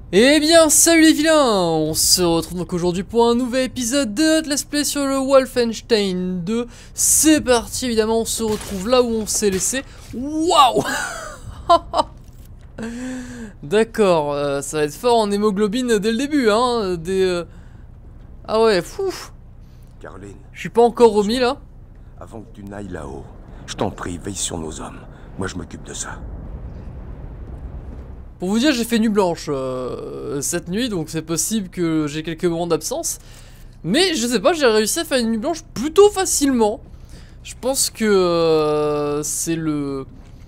Eh bien, salut les vilains! On se retrouve donc aujourd'hui pour un nouvel épisode de Let's Play sur le Wolfenstein 2. C'est parti, évidemment, on se retrouve là où on s'est laissé. Waouh! D'accord, ça va être fort en hémoglobine dès le début, hein. Ah ouais, fou! Caroline, Je suis pas encore remis là. avant que tu n'ailles là-haut, je t'en prie, veille sur nos hommes. Moi, je m'occupe de ça. Pour vous dire, j'ai fait nuit blanche cette nuit, donc c'est possible que j'ai quelques moments d'absence. Mais je sais pas, j'ai réussi à faire une nuit blanche plutôt facilement. Je pense que c'est le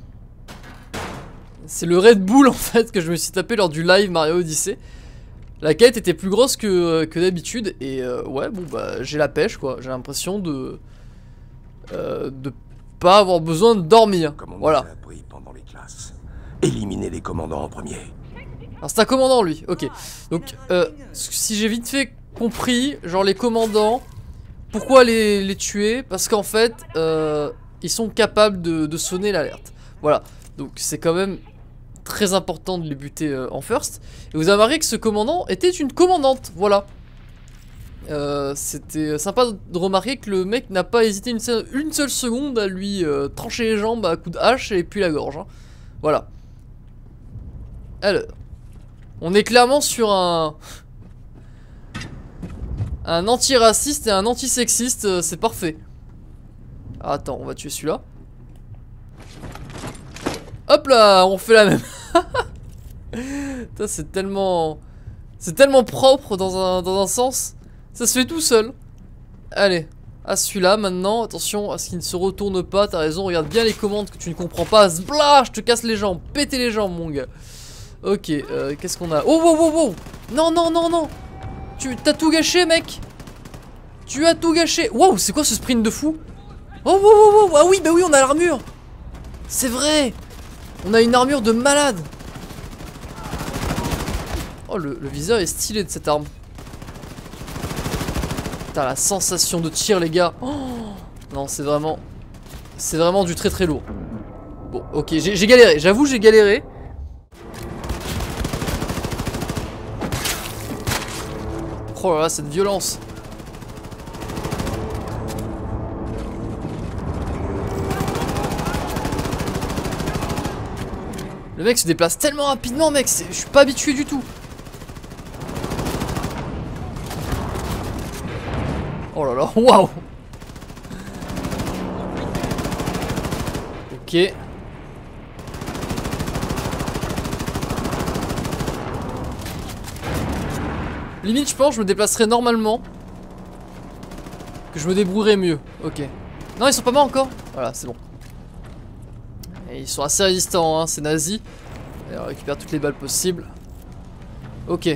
Red Bull en fait que je me suis tapé lors du live Mario Odyssey. La quête était plus grosse que d'habitude et ouais, bon bah j'ai la pêche quoi. J'ai l'impression de pas avoir besoin de dormir. Comme on Voilà. nous a appris pendant les classes. Éliminer les commandants en premier. Alors c'est un commandant lui, ok. Donc si j'ai vite fait compris, genre les commandants, pourquoi les tuer? Parce qu'en fait ils sont capables de sonner l'alerte. Voilà, donc c'est quand même très important de les buter en first. Et vous avez remarqué que ce commandant était une commandante, voilà. C'était sympa de remarquer que le mec n'a pas hésité une seule seconde à lui trancher les jambes à coups de hache et puis la gorge, hein. Voilà. Alors, on est clairement sur un antiraciste et un antisexiste, c'est parfait. Ah, attends, on va tuer celui-là. Hop là, on fait la même. C'est tellement propre dans un sens. Ça se fait tout seul. Allez, à celui-là maintenant, attention à ce qu'il ne se retourne pas. T'as raison, regarde bien les commandes que tu ne comprends pas. Zbla, je te casse les jambes, péter les jambes mon gars. Ok, qu'est-ce qu'on a? Oh, wow, wow, wow! Non, non, non, non! T'as tout gâché, mec! Tu as tout gâché! Wow, c'est quoi ce sprint de fou? Oh, wow, wow, wow! Ah oui, bah oui, on a l'armure! C'est vrai! On a une armure de malade! Oh, le viseur est stylé de cette arme. Putain, la sensation de tir, les gars! Oh, non, c'est vraiment du très très lourd. Bon, ok, j'ai galéré, j'avoue, j'ai galéré. Oh là là, cette violence. Le mec se déplace tellement rapidement, mec. Je suis pas habitué du tout. Oh là là, waouh. Ok. Limite, je pense, je me déplacerai normalement. Que je me débrouillerai mieux. Ok. Non, ils sont pas morts encore. Voilà, c'est bon. Et ils sont assez résistants, hein, c'est nazi. Et on récupère toutes les balles possibles. Ok.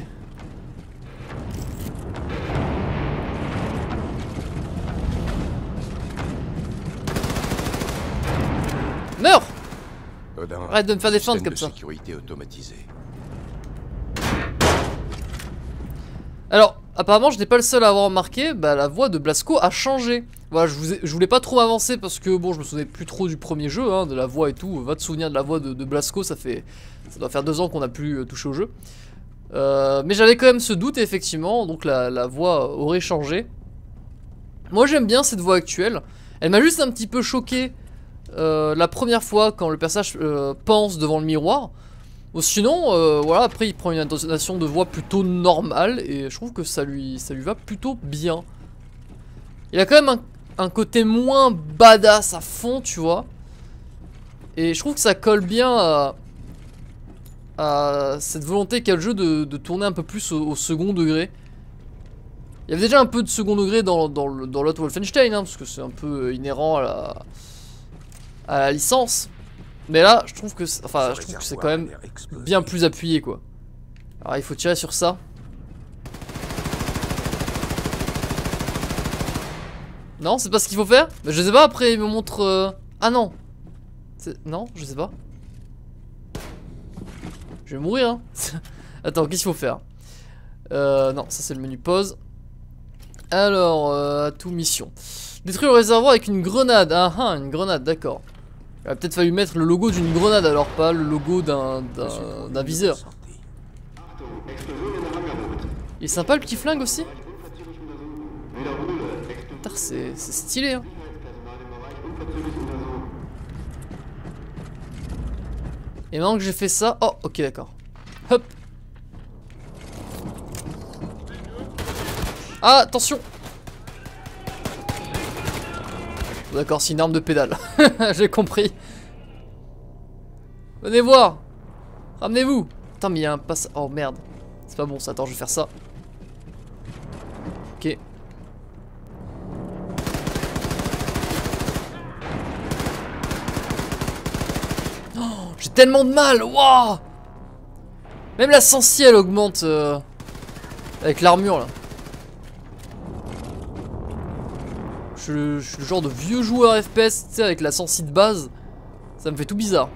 Meurs! Odin, arrête de me faire des feintes système comme ça. de sécurité automatisé. Alors, apparemment, je n'ai pas le seul à avoir remarqué, bah la voix de Blasco a changé. Voilà, je voulais pas trop avancer parce que bon, je me souvenais plus trop du premier jeu, hein, de la voix et tout. Va te souvenir de la voix de Blasco, ça doit faire 2 ans qu'on a plus touché au jeu. Mais j'avais quand même ce doute, effectivement, donc la voix aurait changé. Moi, j'aime bien cette voix actuelle. Elle m'a juste un petit peu choqué la première fois quand le personnage pense devant le miroir. Sinon, voilà, après il prend une intonation de voix plutôt normale et je trouve que ça lui va plutôt bien. Il a quand même un côté moins badass à fond, tu vois. Et je trouve que ça colle bien à cette volonté qu'a le jeu de tourner un peu plus au second degré. Il y avait déjà un peu de second degré dans l'autre Wolfenstein, hein, parce que c'est un peu inhérent à la licence. Mais là, je trouve que c'est quand même bien plus appuyé, quoi. Alors, il faut tirer sur ça. Non, c'est pas ce qu'il faut faire? Mais je sais pas, après, il me montre... Ah non. Non, je sais pas. Je vais mourir, hein. Attends, qu'est-ce qu'il faut faire? Non, ça c'est le menu pause. Alors, atout mission. Détruire le réservoir avec une grenade. Ah ah, une grenade, d'accord. Il aurait peut-être fallu mettre le logo d'une grenade alors, pas le logo d'un viseur. Il est sympa le petit flingue aussi. Putain, c'est stylé hein. Et maintenant que j'ai fait ça... Oh ok d'accord. Hop. Ah attention. D'accord, c'est une arme de pédale. J'ai compris. Venez voir. Ramenez-vous. Putain mais il y a un passe... Oh merde. C'est pas bon ça, attends je vais faire ça. Ok. Oh, j'ai tellement de mal. Waouh. Même la sensi elle augmente avec l'armure là. Je suis le genre de vieux joueur FPS, tu sais, avec la sensi de base. Ça me fait tout bizarre.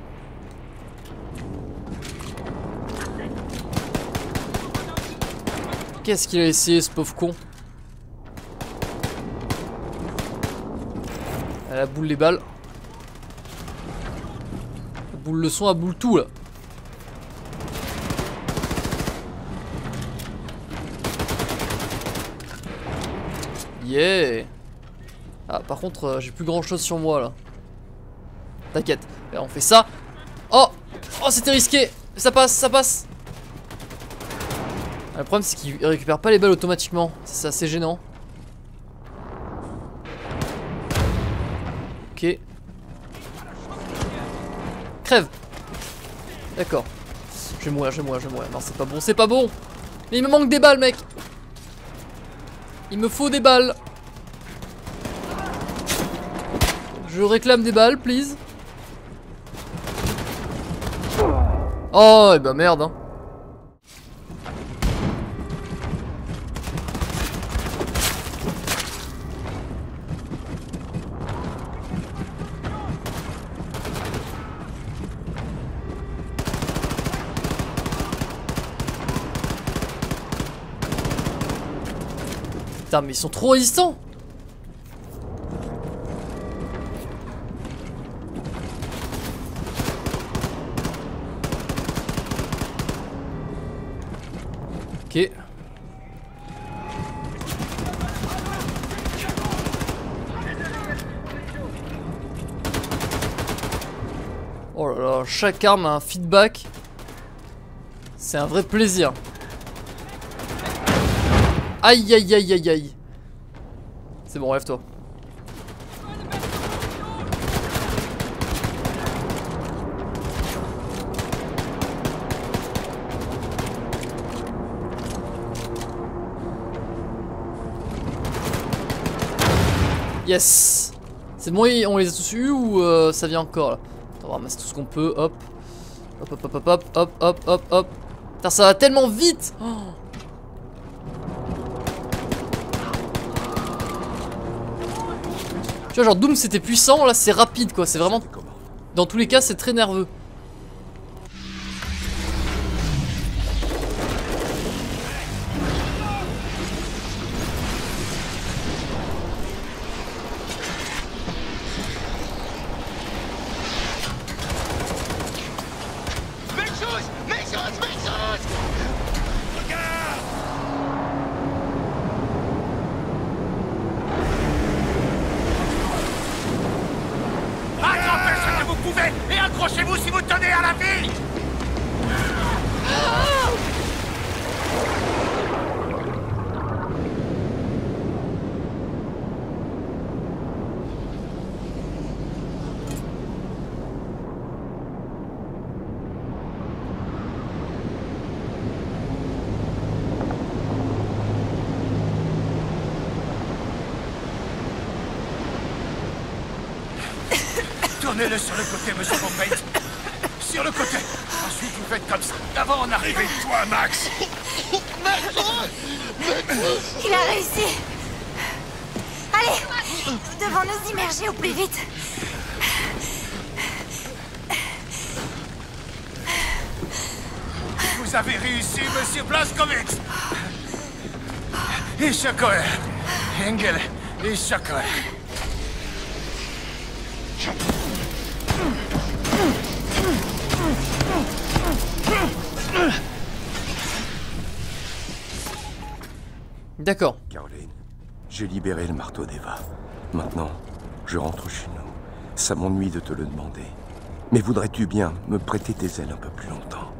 Qu'est-ce qu'il a essayé ce pauvre con? Elle a boule les balles. Elle boule le son, elle boule tout là. Yeah. Ah par contre j'ai plus grand chose sur moi là. T'inquiète, on fait ça. Oh. Oh c'était risqué. Ça passe, ça passe. Le problème c'est qu'il récupère pas les balles automatiquement. C'est assez gênant. Ok. Crève. D'accord. Je vais mourir, je vais mourir, je vais mourir. Non c'est pas bon, c'est pas bon. Mais il me manque des balles mec. Il me faut des balles. Je réclame des balles, please. Oh, et bah merde, hein. Putain, mais ils sont trop résistants. Ok. Oh là là, chaque arme a un feedback. C'est un vrai plaisir. Aïe aïe aïe aïe aïe. C'est bon, rêve-toi. Yes. C'est bon, on les a tous eu ou ça vient encore là? On va ramasser tout ce qu'on peut, hop. Hop hop hop hop hop hop hop hop hop. Putain ça va tellement vite oh. Tu vois genre Doom c'était puissant, là c'est rapide quoi, c'est vraiment... Dans tous les cas c'est très nerveux. Et accrochez-vous si vous tenez à la vie. Tournez-le sur le côté, monsieur Pompeit. Sur le côté. Ensuite, vous faites comme ça. Avant en arriver. Toi, Max. Il a réussi. Allez, nous devons nous immerger au plus vite. Vous avez réussi, monsieur Blazkowicz. Ich koche. Engel, ich koche. D'accord. Caroline, j'ai libéré le marteau d'Eva. Maintenant, je rentre chez nous. Ça m'ennuie de te le demander. Mais voudrais-tu bien me prêter tes ailes un peu plus longtemps?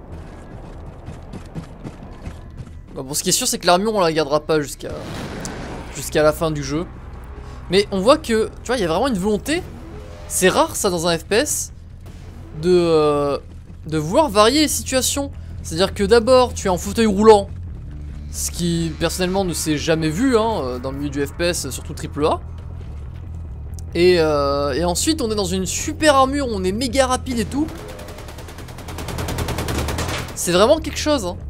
Bon, ce qui est sûr, c'est que l'armure, on la gardera pas jusqu'à la fin du jeu. Mais on voit que, tu vois, il y a vraiment une volonté. C'est rare, ça, dans un FPS, de vouloir varier les situations. C'est-à-dire que d'abord, tu es en fauteuil roulant. Ce qui, personnellement, ne s'est jamais vu hein, dans le milieu du FPS, surtout AAA. Et ensuite, on est dans une super armure, on est méga rapide et tout. C'est vraiment quelque chose. Hein.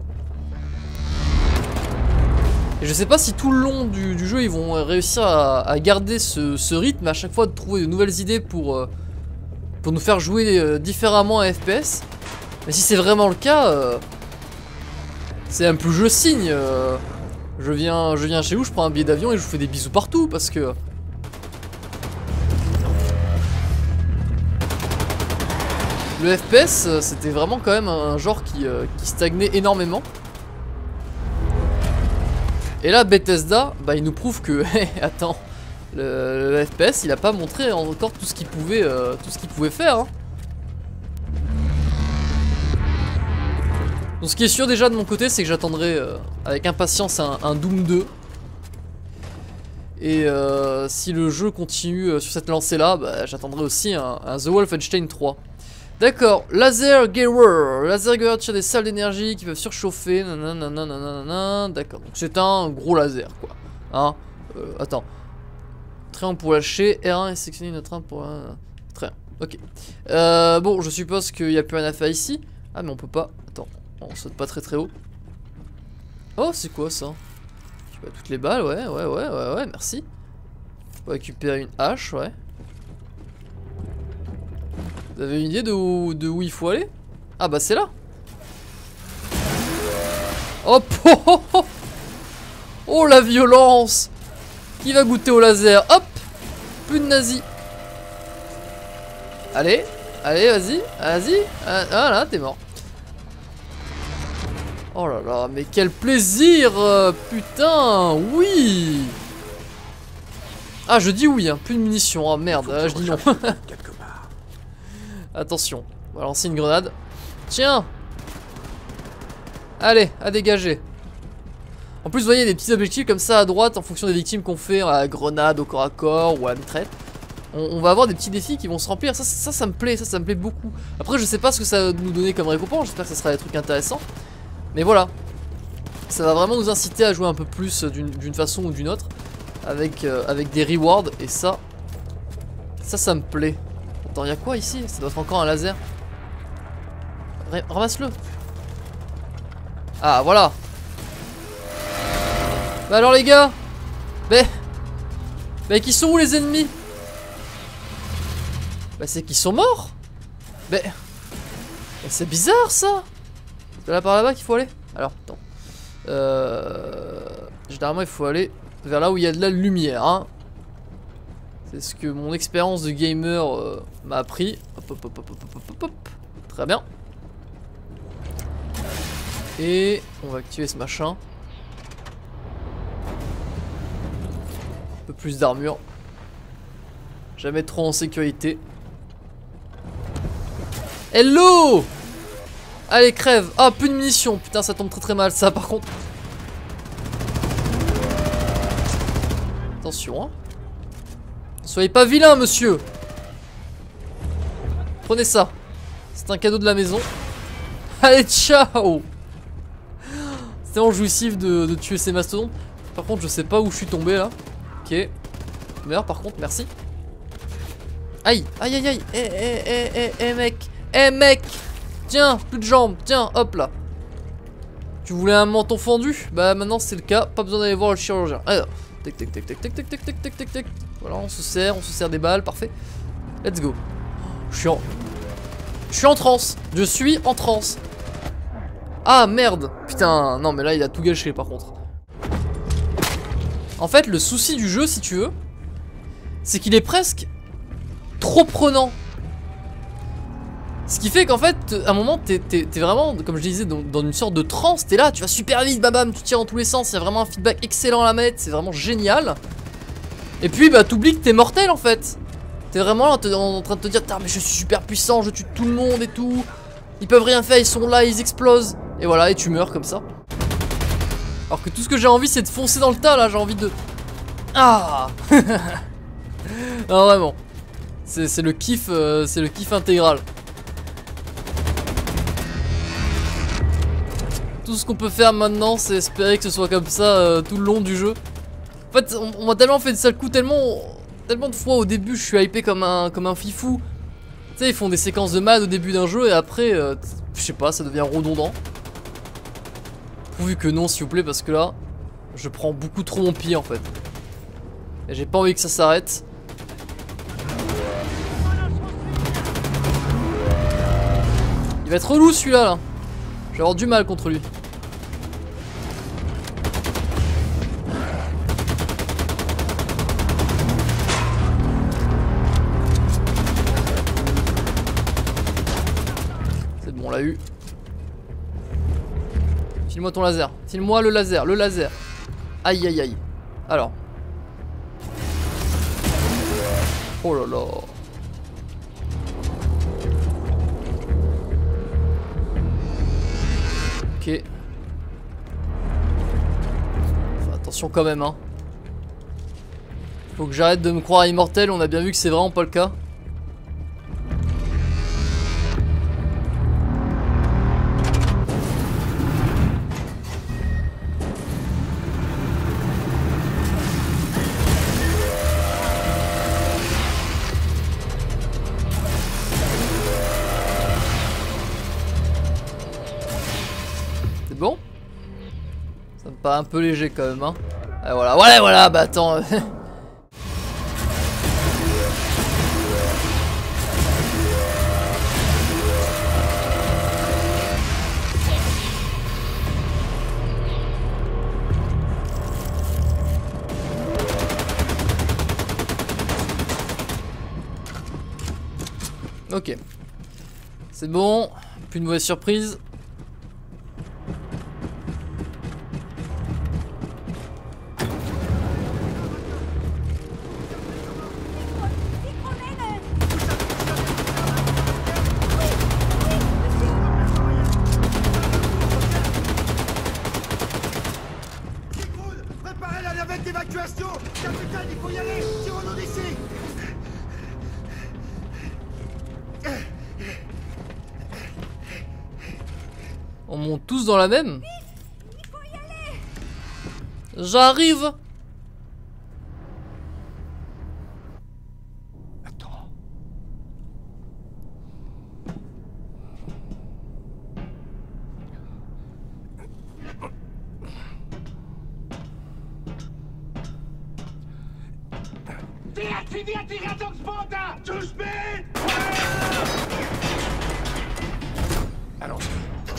Et je sais pas si tout le long du jeu, ils vont réussir à garder ce rythme, à chaque fois de trouver de nouvelles idées pour nous faire jouer différemment à FPS. Mais si c'est vraiment le cas, c'est un peu je signe. Je viens chez vous, je prends un billet d'avion et je vous fais des bisous partout parce que... Le FPS, c'était vraiment quand même un genre qui stagnait énormément. Et là, Bethesda, bah, il nous prouve que, attends, le FPS, il a pas montré encore tout ce qu'il pouvait faire. Hein. Donc, ce qui est sûr déjà de mon côté, c'est que j'attendrai avec impatience un Doom 2. Et si le jeu continue sur cette lancée-là, bah, j'attendrai aussi un The Wolfenstein 3. D'accord, laser gear. Laser gear tire des salles d'énergie qui peuvent surchauffer. D'accord, donc c'est un gros laser quoi. Hein attends. Triangle pour lâcher. R1 et sectionner notre train pour. Très bien, ok. Bon, je suppose qu'il n'y a plus rien à faire ici. Ah, mais on peut pas. Attends, on saute pas très haut. Oh, c'est quoi ça? Tu vois toutes les balles, ouais, merci. On peut récupérer une hache, ouais. Vous avez une idée de où il faut aller? Ah bah c'est là. Hop. Oh la violence. Qui va goûter au laser? Hop. Plus de nazis. Allez, vas-y. Voilà, t'es mort. Oh là là, mais quel plaisir. Putain, oui. Ah, je dis oui, hein, plus de munitions. Oh merde, je dis non. Attention, on va lancer une grenade. Tiens. Allez, à dégager. En plus, vous voyez des petits objectifs comme ça à droite en fonction des victimes qu'on fait à la grenade, au corps à corps ou à la mitraillette. On va avoir des petits défis qui vont se remplir. Ça me plaît, ça me plaît beaucoup. Après, je sais pas ce que ça va nous donner comme récompense. J'espère que ça sera des trucs intéressants. Mais voilà. Ça va vraiment nous inciter à jouer un peu plus d'une façon ou d'une autre. Avec des rewards. Et ça me plaît. Attends, y'a quoi ici? Ça doit être encore un laser. Ramasse-le. Ah, voilà. Bah alors les gars. Mais qui sont où les ennemis? Bah c'est qu'ils sont morts. Mais c'est bizarre ça. C'est là par là-bas qu'il faut aller. Alors, attends. Généralement il faut aller vers là où il y a de la lumière, hein. C'est ce que mon expérience de gamer m'a appris. Hop. Très bien. Et on va activer ce machin. Un peu plus d'armure. Jamais trop en sécurité. Hello! Allez, crève. Ah, plus de munitions. Putain, ça tombe très mal ça par contre. Attention, hein. Soyez pas vilain, monsieur. Prenez ça. C'est un cadeau de la maison. Allez, ciao. C'est tellement jouissif de tuer ces mastodontes. Par contre, je sais pas où je suis tombé là. Ok. Meurs par contre, merci. Aïe. Mec. Tiens, plus de jambes. Tiens, hop là. Tu voulais un menton fendu? Bah maintenant c'est le cas. Pas besoin d'aller voir le chirurgien. Alors. Tic. Voilà, on se sert des balles, parfait. Let's go. Je suis en transe. Je suis en transe. Ah merde. Putain, non mais là il a tout gâché par contre. En fait, le souci du jeu, si tu veux, c'est qu'il est presque trop prenant. Ce qui fait qu'en fait, à un moment, t'es vraiment, comme je disais, dans une sorte de transe. T'es là, tu vas super vite, bam bam, tu tires dans tous les sens. Il y a vraiment un feedback excellent à la manette, c'est vraiment génial. Et puis, bah, t'oublies que t'es mortel en fait. T'es vraiment là en train de te dire, mais je suis super puissant, je tue tout le monde et tout. Ils peuvent rien faire, ils sont là, ils explosent. Et voilà, et tu meurs comme ça. Alors que tout ce que j'ai envie, c'est de foncer dans le tas là, j'ai envie de. Ah. Non, vraiment. C'est le kiff intégral. Tout ce qu'on peut faire maintenant, c'est espérer que ce soit comme ça tout le long du jeu. En fait, on m'a tellement fait de sale coup, tellement de fois au début, je suis hypé comme un fifou. Tu sais, ils font des séquences de malade au début d'un jeu et après, je sais pas, ça devient redondant. Pourvu que non, s'il vous plaît, parce que là, je prends beaucoup trop mon pied en fait. Et j'ai pas envie que ça s'arrête. Il va être relou celui-là là. Je vais avoir du mal contre lui. C'est bon, on l'a eu. File-moi ton laser. File-moi le laser, le laser. Aïe aïe aïe. Alors. Oh là là. Ok. Enfin, attention quand même, hein. Faut que j'arrête de me croire immortel, on a bien vu que c'est vraiment pas le cas. Bon, ça me paraît un peu léger quand même, hein. Et voilà, voilà, bah attends. Ok, c'est bon, plus de mauvaise surprise. Préparez la navette d'évacuation! Capitaine, il faut y aller! Tirons-nous d'ici! On monte tous dans la même. J'arrive. Attends. Deaktivierungsbota! Zu spät! Allons-y.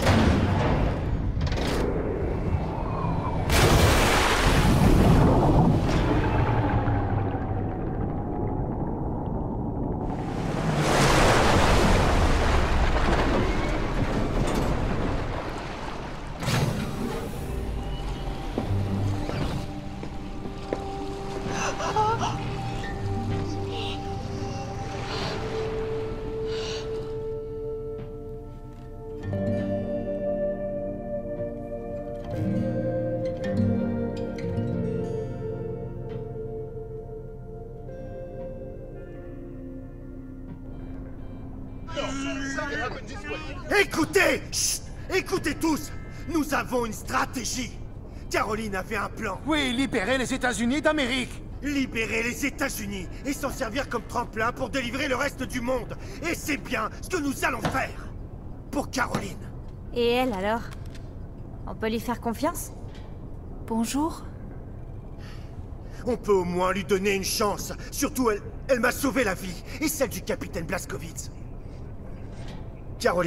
Écoutez! Chut! Écoutez tous! Nous avons une stratégie! Caroline avait un plan. Oui, libérer les États-Unis d'Amérique. Libérer les États-Unis et s'en servir comme tremplin pour délivrer le reste du monde. Et c'est bien ce que nous allons faire. Pour Caroline. Et elle alors? On peut lui faire confiance? Bonjour. On peut au moins lui donner une chance. Surtout, elle m'a sauvé la vie. Et celle du capitaine Blazkowicz.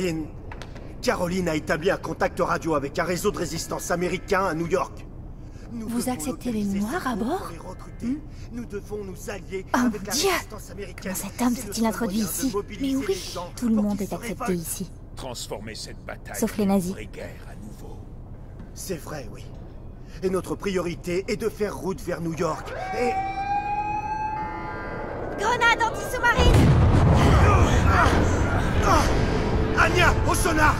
Caroline a établi un contact radio avec un réseau de résistance américain à New York. Vous acceptez les Noirs à bord? Nous devons nous allier Oh avec mon la Dieu! résistance américaine. Comment cet homme C'est le s'est-il introduit seul moyen de ici? mobiliser Mais oui, les gens tout le pour monde qu'ils est se accepté révoltent. ici. Transformer cette bataille Sauf les nazis. en vraie guerre à nouveau. C'est vrai, oui. Et notre priorité est de faire route vers New York. Et... Grenade anti-sous-marine! Anya, au sonar!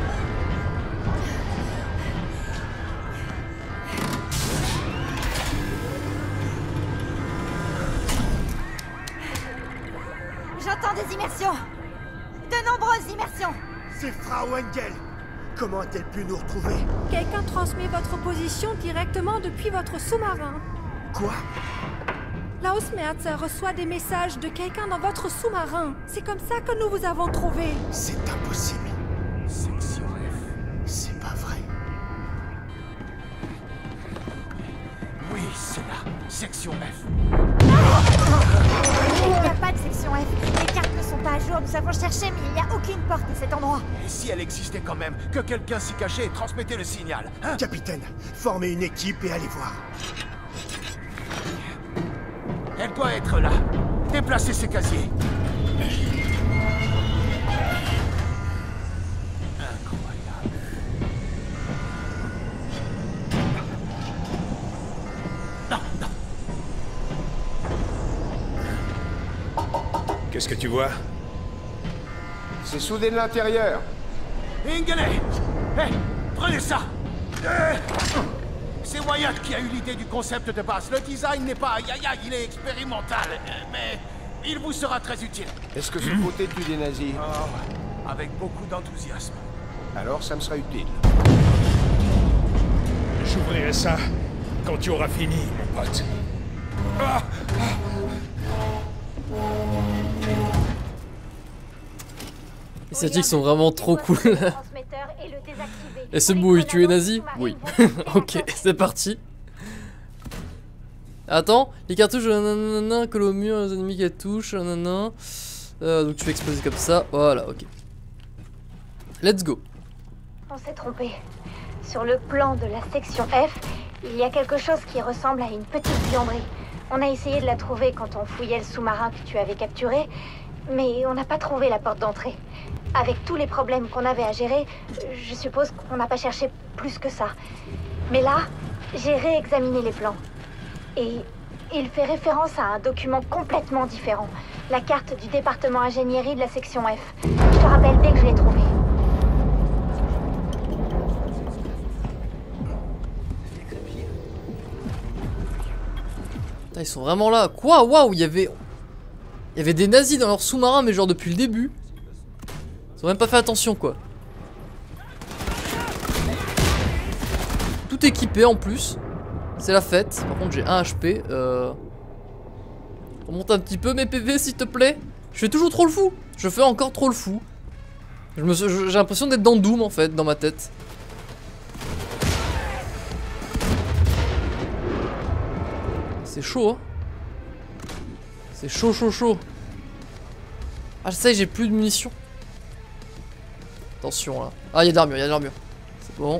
J'entends des immersions! De nombreuses immersions! C'est Frau Engel. Comment a-t-elle pu nous retrouver? Quelqu'un transmet votre position directement depuis votre sous-marin. Quoi? La Hausmerz reçoit des messages de quelqu'un dans votre sous-marin. C'est comme ça que nous vous avons trouvé. C'est impossible. Section F. C'est pas vrai. Oui, c'est là. Section F. Il n'y a pas de section F. Les cartes ne sont pas à jour. Nous avons cherché, mais il n'y a aucune porte à cet endroit. Et si elle existait quand même, que quelqu'un s'y cachait et transmettait le signal, hein? Capitaine, formez une équipe et allez voir. Elle doit être là. Déplacez ces casiers. Incroyable. Non, non. Qu'est-ce que tu vois? C'est soudé de l'intérieur. Ingelet! Hé, prenez ça! C'est Wyatt qui a eu l'idée du concept de base. Le design n'est pas aïe, il est expérimental. Mais il vous sera très utile. Est-ce que ce côté tue des nazis? Oh, avec beaucoup d'enthousiasme. Alors ça me sera utile. J'ouvrirai ça quand tu auras fini, mon pote. Ah! Les statiques sont vraiment trop cool. Et ce mot, tu es nazi? Oui. Ok, c'est parti. Attends, les cartouches, nanana, collent au mur, les ennemis qu'elles touchent, nanana. Donc tu fais exploser comme ça. Voilà, ok. Let's go. On s'est trompé. Sur le plan de la section F, il y a quelque chose qui ressemble à une petite buanderie. On a essayé de la trouver quand on fouillait le sous-marin que tu avais capturé, mais on n'a pas trouvé la porte d'entrée. Avec tous les problèmes qu'on avait à gérer, je suppose qu'on n'a pas cherché plus que ça. Mais là, j'ai réexaminé les plans. Et il fait référence à un document complètement différent. La carte du département ingénierie de la section F. Je te rappelle dès que je l'ai trouvée. Putain, ils sont vraiment là. Quoi? Waouh, il y avait des nazis dans leur sous-marin, mais genre depuis le début. Ils ont même pas fait attention, quoi. Tout équipé en plus. C'est la fête. Par contre, j'ai 1 HP. Remonte un petit peu mes PV, s'il te plaît. Je fais toujours trop le fou. Je fais encore trop le fou. J'ai l'impression d'être dans Doom, en fait, dans ma tête. C'est chaud, hein. C'est chaud, chaud, chaud. Ah, ça y est, j'ai plus de munitions. Attention, là. Ah, il y a de l'armure, il y a de l'armure. C'est bon.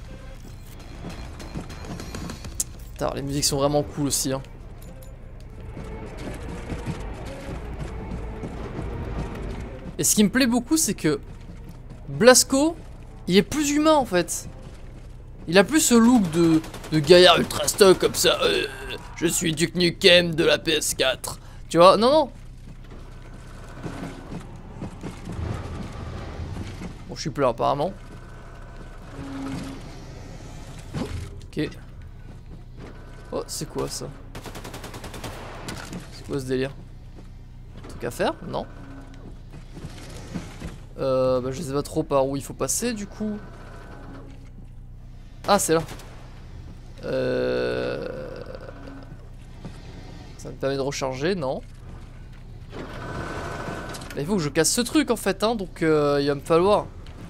Putain, les musiques sont vraiment cool aussi, hein. Et ce qui me plaît beaucoup, c'est que Blasko, il est plus humain, en fait. Il a plus ce look de gaillard ultra stock comme ça. Je suis Duke Nukem de la PS4. Tu vois? Non, non. Bon, je suis plein apparemment. Ok. Oh, c'est quoi ça? C'est quoi ce délire? Un truc à faire? Non. Bah, je sais pas trop par où il faut passer du coup. Ah, c'est là. Ça me permet de recharger, non? Il faut que je casse ce truc en fait, hein, donc il va me falloir.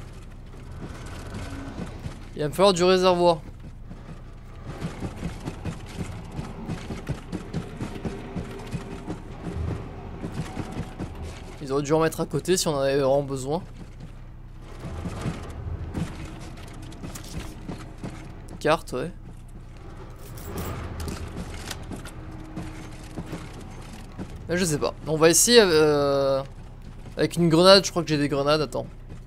Il va me falloir du réservoir. Ils auraient dû en mettre à côté si on en avait vraiment besoin. Carte, ouais. Je sais pas. On va essayer avec une grenade. Je crois que j'ai des grenades. Attends.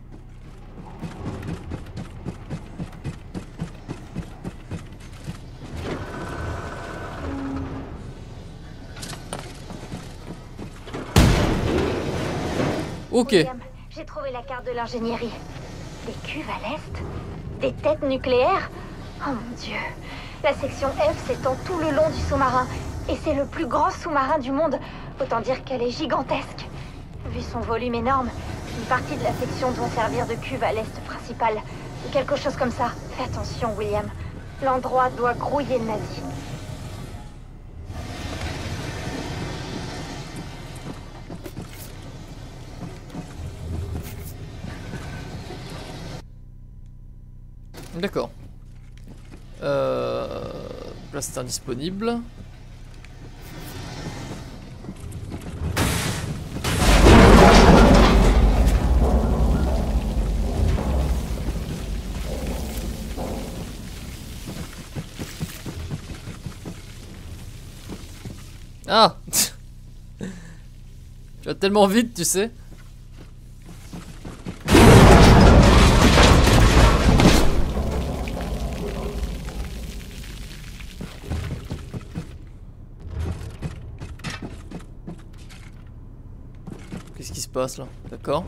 Ok. William, j'ai trouvé la carte de l'ingénierie. Des cuves à l'est? Des têtes nucléaires? Oh mon dieu. La section F s'étend tout le long du sous-marin. Et c'est le plus grand sous-marin du monde. Autant dire qu'elle est gigantesque. Vu son volume énorme, une partie de la section doit servir de cuve à l'est principal. Ou quelque chose comme ça. Fais attention, William. L'endroit doit grouiller de nazis. D'accord. Place indisponible. Ah. Tu vas tellement vite, tu sais. Qu'est-ce qui se passe là? D'accord.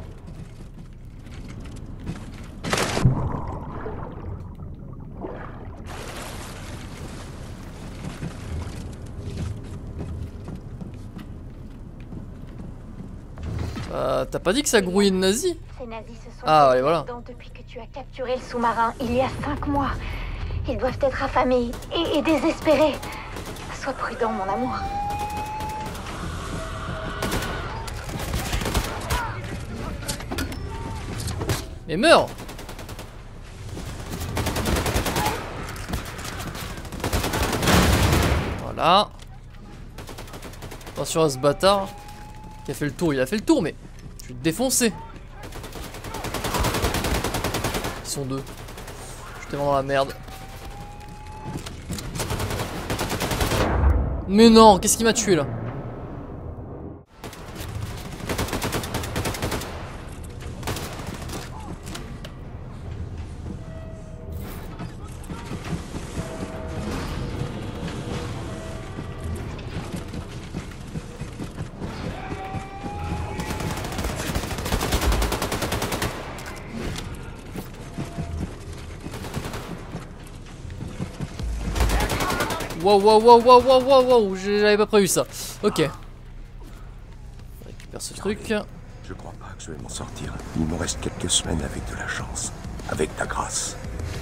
T'as pas dit que ça grouillait de nazis? Ces nazis se sont Ah, allez, voilà. dedans depuis que tu as capturé le sous-marin il y a 5 mois. Ils doivent être affamés et désespérés. Sois prudent, mon amour. Mais meurs! Voilà. Attention à ce bâtard qui a fait le tour. Il a fait le tour, mais je vais te défoncer. Ils sont deux. Je suis tellement dans la merde. Mais non, qu'est-ce qui m'a tué là? Wow, wow, wow, wow, wow, wow, wow, j'avais pas prévu ça. Ok. On récupère ce truc. Je crois pas que je vais m'en sortir. Il me reste quelques semaines avec de la chance. Avec ta grâce.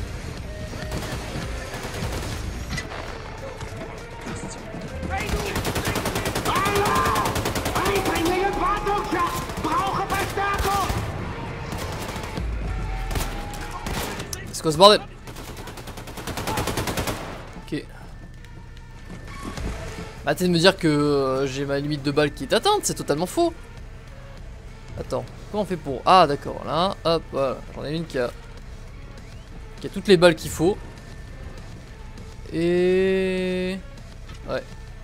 C'est quoi ce bordel? Ok. Arrêtez de me dire que j'ai ma limite de balles qui est atteinte, c'est totalement faux. Attends, comment on fait pour... Ah d'accord, là, hop, voilà, j'en ai une qui a toutes les balles qu'il faut. Et... Ouais.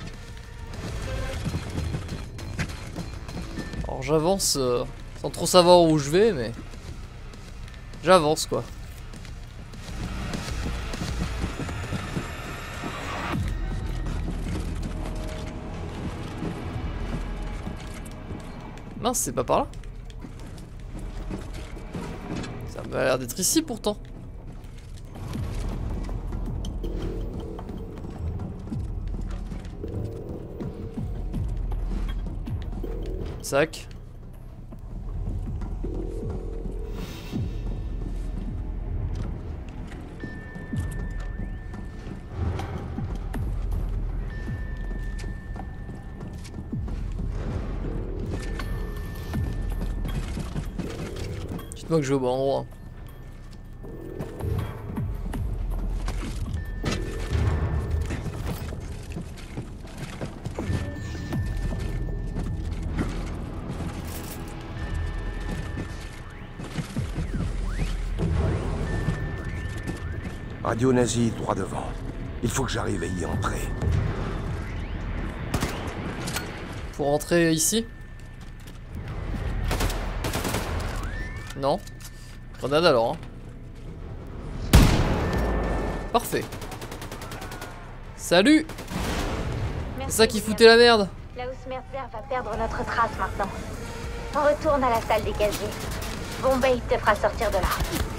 Alors j'avance sans trop savoir où je vais, mais... J'avance quoi. Mince, c'est pas par là? Ça m'a l'air d'être ici pourtant. Sac. Dites-moi que je vais au bon endroit. Radio nazi droit devant. Il faut que j'arrive à y entrer. Pour rentrer ici? Non. Grenade alors. Hein. Parfait. Salut. C'est ça qui foutait la merde. Klaus Merzer va perdre notre trace maintenant. On retourne à la salle des casiers. Bombay te fera sortir de là.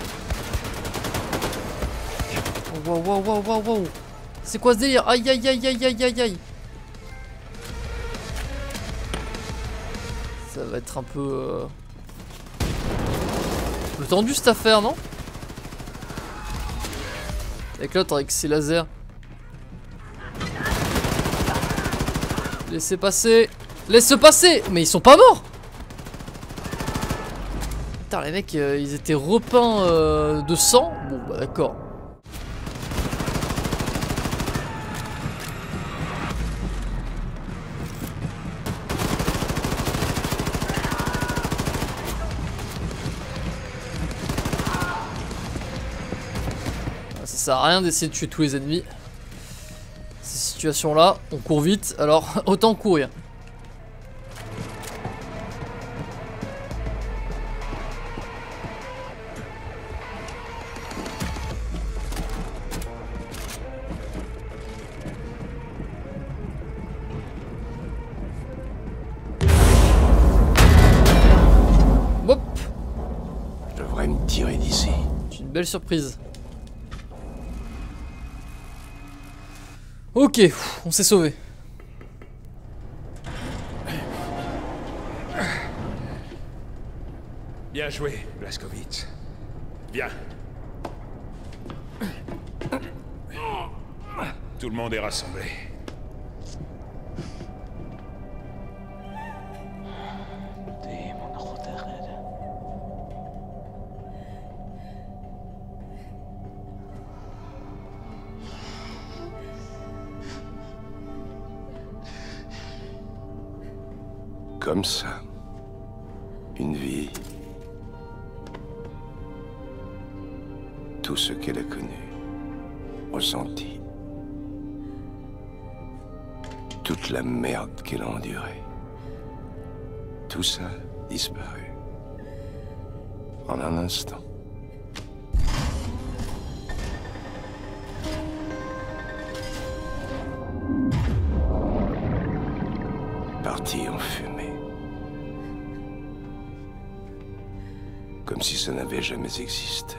Wow, wow, wow, wow, wow. C'est quoi ce délire? Aïe, aïe, aïe, aïe, aïe, aïe, aïe. Ça va être un peu tendu cette affaire, non? Avec l'autre, avec ses lasers. Laissez passer. Laisse passer. Mais ils sont pas morts. Putain, les mecs, ils étaient repeints de sang. Bon, bah d'accord. Ça sert à rien d'essayer de tuer tous les ennemis. Ces situations là, on court vite, alors autant courir. Hop. Je devrais me tirer d'ici. C'est une belle surprise. Ok, on s'est sauvé. Bien joué, Blazkowicz. Bien. Tout le monde est rassemblé. Comme ça. Une vie. Tout ce qu'elle a connu. Ressenti. Toute la merde qu'elle a endurée. Tout ça disparu. En un instant. Parti en fumée. Comme si ça n'avait jamais existé.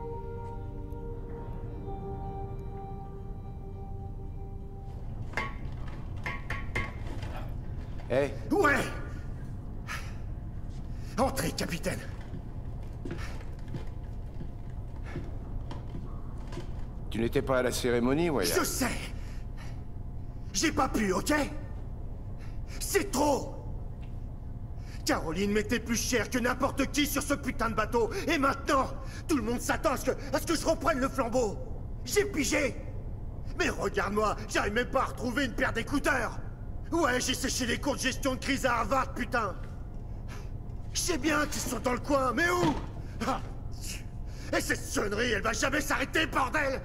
Hey. Ouais. Entrez, capitaine. Tu n'étais pas à la cérémonie, Wyatt? Je sais. J'ai pas pu, ok? C'est trop. Caroline m'était plus chère que n'importe qui sur ce putain de bateau. Et maintenant, tout le monde s'attend à ce que je reprenne le flambeau. J'ai pigé. Mais regarde-moi, j'arrive même pas à retrouver une paire d'écouteurs. Ouais, j'ai séché les cours de gestion de crise à Harvard, putain. Je sais bien qu'ils sont dans le coin, mais où? Ah. Et cette sonnerie, elle va jamais s'arrêter, bordel.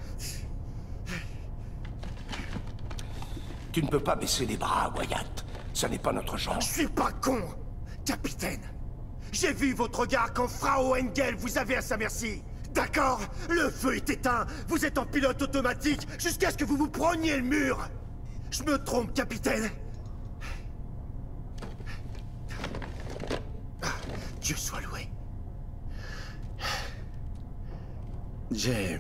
Tu ne peux pas baisser les bras, Wyatt. Ça n'est pas notre genre. Je suis pas con, capitaine. J'ai vu votre regard quand Frau Engel vous avait à sa merci. D'accord? Le feu est éteint. Vous êtes en pilote automatique jusqu'à ce que vous vous preniez le mur. Je me trompe, capitaine. Dieu soit loué. Je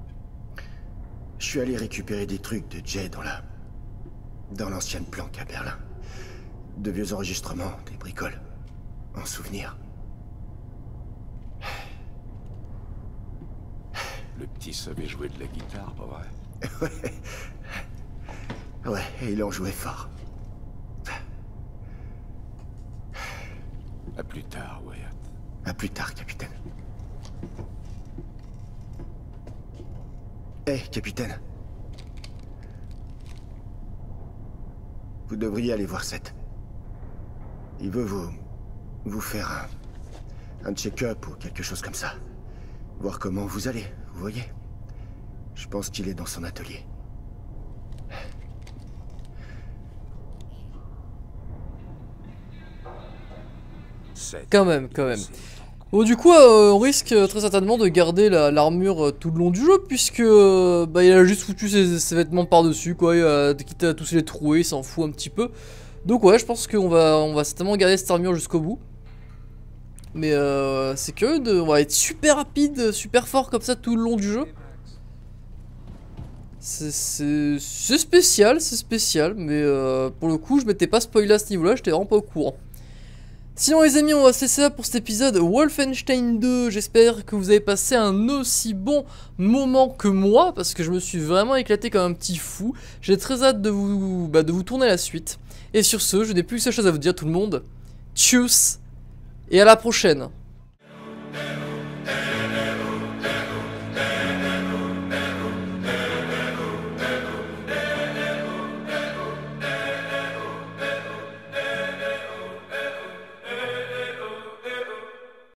suis allé récupérer des trucs de Jay dans l'ancienne planque à Berlin. De vieux enregistrements, des bricoles. En souvenir. Le petit savait jouer de la guitare, pas vrai? Ouais. Ouais, et il en jouait fort. À plus tard, Wyatt. À plus tard, capitaine. Hé, capitaine. Vous devriez aller voir Seth. Il veut vous faire un check-up ou quelque chose comme ça. Voir comment vous allez, vous voyez? Je pense qu'il est dans son atelier. Quand même. Bon, du coup, on risque très certainement de garder l'armure tout le long du jeu, puisque bah, il a juste foutu ses vêtements par-dessus, quoi. Quitte à tous les trouer, il s'en fout un petit peu. Donc ouais, je pense qu'on va certainement garder cette armure jusqu'au bout. Mais c'est curieux, on va être super rapide, super fort comme ça tout le long du jeu. C'est spécial, mais pour le coup, je m'étais pas spoilé à ce niveau-là, j'étais vraiment pas au courant. Sinon les amis, on va se laisser là pour cet épisode Wolfenstein 2. J'espère que vous avez passé un aussi bon moment que moi, parce que je me suis vraiment éclaté comme un petit fou. J'ai très hâte de vous tourner la suite. Et sur ce, je n'ai plus que cette chose à vous dire tout le monde. Tchuss et à la prochaine.